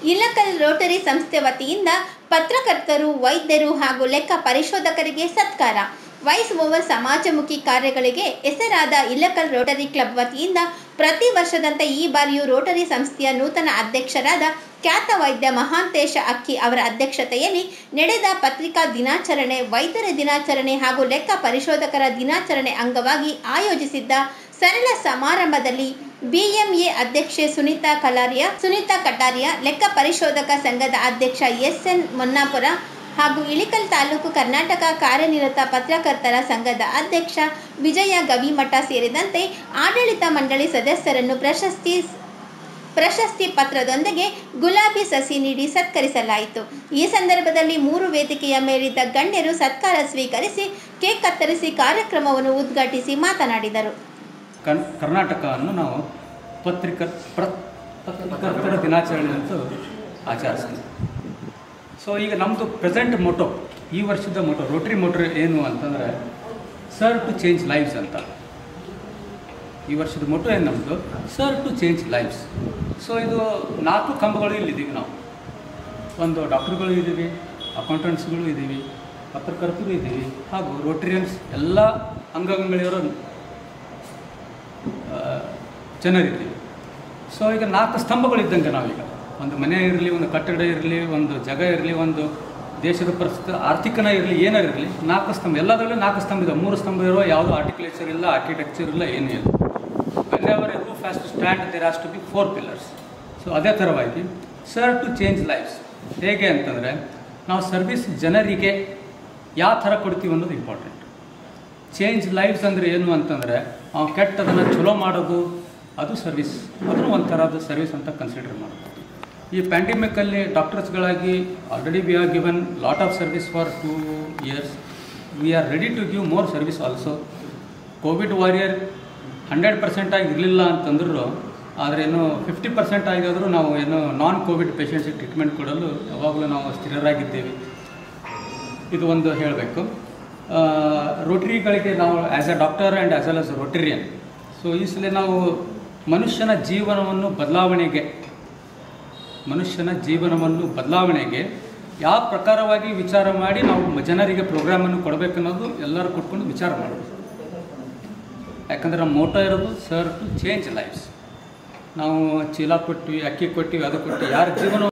Ilkal Rotary ಸಂಸ್ಥೆ ವತಿಯಿಂದ ಪತ್ರಕರ್ತರು, ವೈದ್ಯರು ಹಾಗೂ ಲೆಕ್ಕ ಪರಿಶೋಧಕರಿಗೆ ಸತ್ಕಾರ. ವಾಯ್ಸ್ ಓವರ್ ಸಮಾಜಮುಖಿ ಕಾರ್ಯಗಳಿಗೆ ಹೆಸರಾದ ಇಳಕಲ್ ರೋಟರಿ ಕ್ಲಬ್ ವತಿಯಿಂದ ಪ್ರತಿ ವರ್ಷದಂತೆ ಈ ಬಾರಿಯೂ ರೋಟರಿ ಸಂಸ್ಥೆಯ ನೂತನ ಅಧ್ಯಕ್ಷರಾದ ಖ್ಯಾತ ವೈದ್ಯ ಮಹಾಂತೇಶ ಅಕ್ಕಿ ಅವರ ಅಧ್ಯಕ್ಷತೆಯಲ್ಲಿ ನಡೆದ ಪತ್ರಿಕಾ ದಿನಾಚರಣೆ, ವೈದ್ಯರ ದಿನಾಚರಣೆ ಹಾಗೂ ಲೆಕ್ಕ ಪರಿಶೋಧಕರ ದಿನಾಚರಣೆ ಅಂಗವಾಗಿ ಆಯೋಜಿಸಿದ್ದ ಸರಳ ಸಮಾರಂಭದಲ್ಲಿ ಬಿಎಂಎ ಅಧ್ಯಕ್ಷೆ ಸುನೀತಾ ಕಟಾರಿಯಾ, ಲೆಕ್ಕ ಪರಿಶೋಧಕ ಸಂಘದ ಅಧ್ಯಕ್ಷ ಎಸ್ಎನ್ ಮೊನ್ನಾಪುರ ಹಾಗೂ ಇಳಕಲ್ ತಾಲೂಕು ಕರ್ನಾಟಕ ಕಾರ್ಯನಿರತ ಪತ್ರಕರ್ತರ ಸಂಘದ ಅಧ್ಯಕ್ಷ ವಿಜಯ ಗವಿಮಠ ಸೇರಿದಂತೆ ಆಡಳಿತ ಮಂಡಳಿ ಸದಸ್ಯರನ್ನು ಪ್ರಶಸ್ತಿ ಪತ್ರದೊಂದಿಗೆ ಗುಲಾಬಿ ಸಸಿ ನೀಡಿ ಸತ್ಕರಿಸಲಾಯಿತು. ಈ ಸಂದರ್ಭದಲ್ಲಿ 3 ವೇದಿಕೆಯ ಮೇಲಿದ್ದ ಗಣ್ಯರು ಸತ್ಕಾರ ಸ್ವೀಕರಿಸಿ ಕೇಕ್ ಕತ್ತರಿಸಿ ಕಾರ್ಯಕ್ರಮವನ್ನು ಉದ್ಘಾಟಿಸಿ ಮಾತನಾಡಿದರು. ಕರ್ನಾಟಕವನ್ನು ನಾವು ಪತ್ರಕರ್ತರ ದಿನಾಚರಣೆ ಅಂತ ಆಚರಿಸ್ತೀವಿ. ಸೊ ಈಗ ನಮ್ಮದು ಪ್ರೆಸೆಂಟ್ ಮೋಟೋ, ಈ ವರ್ಷದ ಮೋಟೋ, ರೋಟರಿ ಮೋಟೋ ಏನು ಅಂತಂದರೆ ಸರ್ವ್ ಟು ಚೇಂಜ್ ಲೈವ್ಸ್ ಅಂತ. ಈ ವರ್ಷದ ಮೋಟೋ ಏನು ನಮ್ಮದು, serve to change lives. So ಇದು 4 ಕಂಬಗಳು ಇಲ್ಲಿದ್ದೀವಿ ನಾವು. ಒಂದು ಡಾಕ್ಟ್ರುಗಳು ಇದ್ದೀವಿ, ಅಕೌಂಟೆಂಟ್ಸ್ಗಳು ಇದ್ದೀವಿ, ಪತ್ರಕರ್ತರು ಇದ್ದೀವಿ, ಹಾಗೂ ರೋಟರಿಯನ್ಸ್ ಎಲ್ಲ ಅಂಗಗಳಿರೋ ಜನರಿದ್ದೀವಿ. ಸೊ ಈಗ 4 ಸ್ತಂಭಗಳಿದ್ದಂಗೆ ನಾವೀಗ, ಒಂದು ಮನೆ ಇರಲಿ, ಒಂದು ಕಟ್ಟಡ ಇರಲಿ, ಒಂದು ಜಾಗ ಇರಲಿ, ಒಂದು ದೇಶದ ಪರಿಸ್ಥಿತಿ ಆರ್ಥಿಕನ ಇರಲಿ, ಏನಾರು ಇರಲಿ, 4 ಸ್ತಂಭ. ಎಲ್ಲದರಲ್ಲೂ 4 ಸ್ತಂಭ ಇದೆ. 3 ಸ್ತಂಭ ಇರುವ ಯಾವುದೂ ಆರ್ಟಿಕ್ಯುಲೇಚರ್ ಇಲ್ಲ, ಆರ್ಕಿಟೆಕ್ಚರ್ ಇಲ್ಲ, ಏನೂ ಇಲ್ಲ. Whenever a roof has to stand, there has to be 4 pillars. So ಅದೇ ಥರವಾಗಿ ಸರ್ವ್ ಟು ಚೇಂಜ್ ಲೈಫ್ಸ್ ಹೇಗೆ ಅಂತಂದರೆ, ನಾವು ಸರ್ವಿಸ್ ಜನರಿಗೆ ಯಾವ ಥರ ಕೊಡ್ತೀವಿ ಅನ್ನೋದು ಇಂಪಾರ್ಟೆಂಟ್. ಚೇಂಜ್ ಲೈಫ್ಸ್ ಅಂದರೆ ಏನು ಅಂತಂದರೆ, ನಾವು ಕೆಟ್ಟದನ್ನು ಚಲೋ ಮಾಡೋದು, ಅದು ಸರ್ವಿಸ್. ಅದನ್ನು ಒಂಥರದ್ದು ಸರ್ವಿಸ್ ಅಂತ ಕನ್ಸಿಡರ್ ಮಾಡೋದು. ಈ ಪ್ಯಾಂಡಮಿಕಲ್ಲಿ ಡಾಕ್ಟರ್ಸ್ಗಳಾಗಿ already we are given lot of service for 2 years. We are ready to give more service also. COVID warrior 100% ಆಗಿ ಇರಲಿಲ್ಲ ಅಂತಂದರೂ, ಆದರೆ ಏನು 50% ಆಗಿದ್ರೂ ನಾವು ಏನು ನಾನ್ ಕೋವಿಡ್ ಪೇಷಂಟ್ಸಿಗೆ ಟ್ರೀಟ್ಮೆಂಟ್ ಕೊಡಲು ಯಾವಾಗಲೂ ನಾವು ಸ್ಥಿರರಾಗಿದ್ದೇವೆ. ಇದು ಒಂದು ಹೇಳಬೇಕು. ರೋಟರಿಗಳಿಗೆ ನಾವು as a doctor and as well as Rotarian, so ಈ ಸಲ ನಾವು ಮನುಷ್ಯನ ಜೀವನವನ್ನು ಬದಲಾವಣೆಗೆ ಯಾವ ಪ್ರಕಾರವಾಗಿ ವಿಚಾರ ಮಾಡಿ ನಾವು ಜನರಿಗೆ ಪ್ರೋಗ್ರಾಮನ್ನು ಕೊಡಬೇಕನ್ನೋದು ಎಲ್ಲರೂ ಕೊಟ್ಕೊಂಡು ವಿಚಾರ ಮಾಡೋದು. ಯಾಕಂದರೆ ನಮ್ಮ ಮೋಟೋ ಇರೋದು ಸರ್ವ್ ಟು ಚೇಂಜ್ ಲೈಫ್ಸ್. ನಾವು ಚೀಲ ಕೊಟ್ಟಿವಿ, ಅಕ್ಕಿ ಕೊಟ್ಟಿವಿ, ಅದು ಕೊಟ್ಟು ಯಾರ ಜೀವನ